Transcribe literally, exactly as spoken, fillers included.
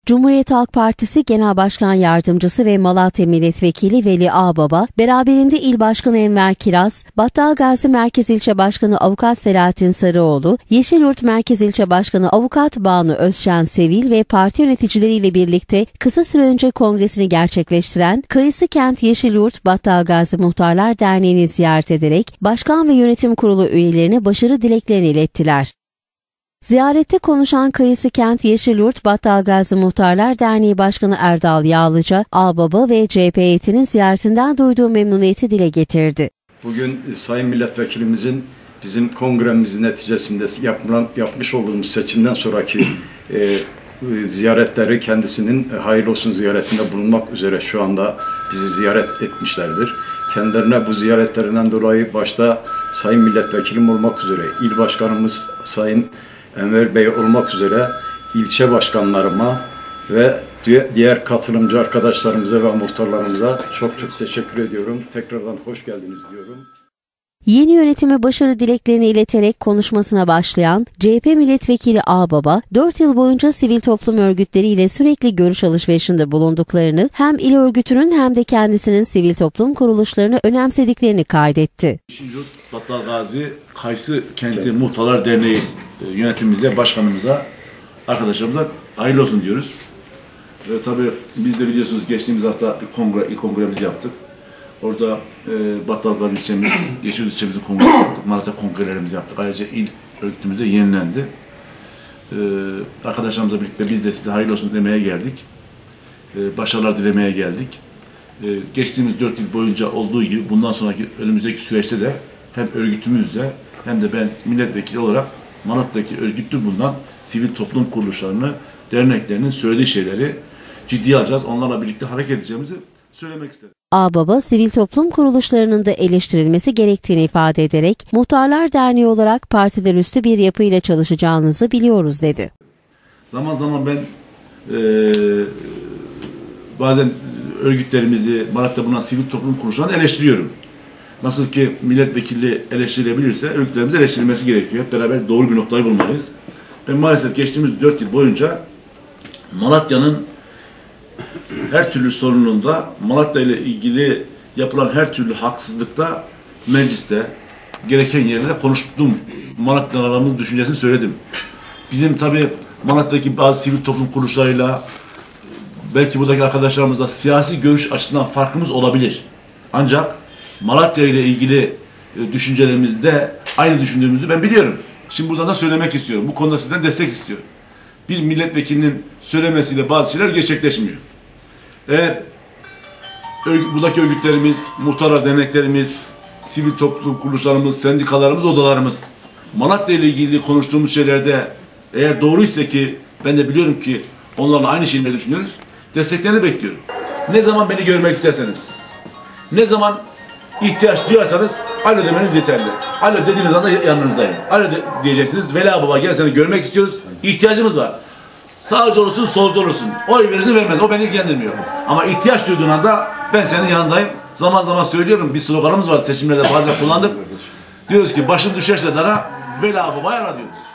Cumhuriyet Halk Partisi Genel Başkan Yardımcısı ve Malatya Milletvekili Veli Ağbaba, beraberinde İl Başkanı Enver Kiraz, Battalgazi Merkez İlçe Başkanı Avukat Selahattin Sarıoğlu, Yeşilyurt Merkez İlçe Başkanı Avukat Banu Özşen Sevil ve parti yöneticileriyle birlikte kısa süre önce kongresini gerçekleştiren Kayısı Kent Yeşilyurt Battalgazi Muhtarlar Derneği'ni ziyaret ederek Başkan ve Yönetim Kurulu üyelerine başarı dileklerini ilettiler. Ziyarette konuşan Kayısı Kent Yeşilyurt Battalgazi Muhtarlar Derneği Başkanı Erdal Yağlıca, Ağbaba ve C H P heyetinin ziyaretinden duyduğu memnuniyeti dile getirdi. Bugün Sayın Milletvekilimizin bizim kongremizin neticesinde yapılan, yapmış olduğumuz seçimden sonraki e, ziyaretleri kendisinin hayırlı olsun ziyaretinde bulunmak üzere şu anda bizi ziyaret etmişlerdir. Kendilerine bu ziyaretlerinden dolayı başta Sayın Milletvekilim olmak üzere, İl Başkanımız Sayın Enver Bey olmak üzere ilçe başkanlarıma ve diğer katılımcı arkadaşlarımıza ve muhtarlarımıza çok çok teşekkür ediyorum. Tekrardan hoş geldiniz diyorum. Yeni yönetime başarı dileklerini ileterek konuşmasına başlayan C H P Milletvekili Ağbaba, dört yıl boyunca sivil toplum örgütleriyle sürekli görüş alışverişinde bulunduklarını, hem il örgütünün hem de kendisinin sivil toplum kuruluşlarını önemsediklerini kaydetti. Yeşilyurt Battalgazi Kayısı Kenti Muhtarlar Derneği yönetimimize, başkanımıza, arkadaşlarımıza hayırlı olsun diyoruz. Ve tabii biz de biliyorsunuz geçtiğimiz hafta bir kongre, ilk kongremizi yaptık. Orada e, Battalgazi ilçemiz, Yeşilyurt ilçemizin kongresi yaptık. Malatya kongrelerimizi yaptık. Ayrıca il örgütümüz de yenilendi. E, arkadaşlarımızla birlikte biz de size hayırlı olsun demeye geldik. E, başarılar dilemeye geldik. E, geçtiğimiz dört yıl boyunca olduğu gibi bundan sonraki önümüzdeki süreçte de hem örgütümüzle hem de ben milletvekili olarak Malatya'daki örgütlü bulunan sivil toplum kuruluşlarını, derneklerinin söylediği şeyleri ciddiye alacağız. Onlarla birlikte hareket edeceğimizi söylemek istedim. Ağbaba, sivil toplum kuruluşlarının da eleştirilmesi gerektiğini ifade ederek, Muhtarlar Derneği olarak partiler üstü bir yapıyla çalışacağınızı biliyoruz dedi. Zaman zaman ben e, bazen örgütlerimizi, Malatya'da bulunan sivil toplum kuruluşlarını eleştiriyorum. Nasıl ki milletvekili eleştirilebilirse örgütlerimizi eleştirilmesi gerekiyor. Hep beraber doğru bir noktayı bulmalıyız. Ben maalesef geçtiğimiz dört yıl boyunca Malatya'nın her türlü sorununda, Malatya ile ilgili yapılan her türlü haksızlıkta mecliste gereken yerlere konuştum. Malatyalılarımızın düşüncesini söyledim. Bizim tabii Malatya'daki bazı sivil toplum kuruluşlarıyla, belki buradaki arkadaşlarımızla siyasi görüş açısından farkımız olabilir. Ancak Malatya ile ilgili düşüncelerimizde aynı düşündüğümüzü ben biliyorum. Şimdi buradan da söylemek istiyorum. Bu konuda sizden destek istiyorum. Bir milletvekilinin söylemesiyle bazı şeyler gerçekleşmiyor. Eğer buradaki örgütlerimiz, muhtarlar derneklerimiz, sivil toplum kuruluşlarımız, sendikalarımız, odalarımız Malatya ile ilgili konuştuğumuz şeylerde eğer doğruysa, ki ben de biliyorum ki onlarla aynı şeyleri düşünüyoruz, desteklerini bekliyorum. Ne zaman beni görmek isterseniz, ne zaman ihtiyaç duyarsanız alo demeniz yeterli. Alo dediğiniz anda yanınızdayım. Alo de diyeceksiniz. Veli Ağbaba gel seni görmek istiyoruz. İhtiyacımız var. Sağcı olursun, solcu olursun. Oy verirsin vermez. O beni ilgilendirmiyor. Ama ihtiyaç duyduğun anda ben senin yanındayım. Zaman zaman söylüyorum. Bir sloganımız var. Seçimlerde bazen kullandık. Diyoruz ki başın düşerse dara Veli Ağbaba'yı ara diyoruz.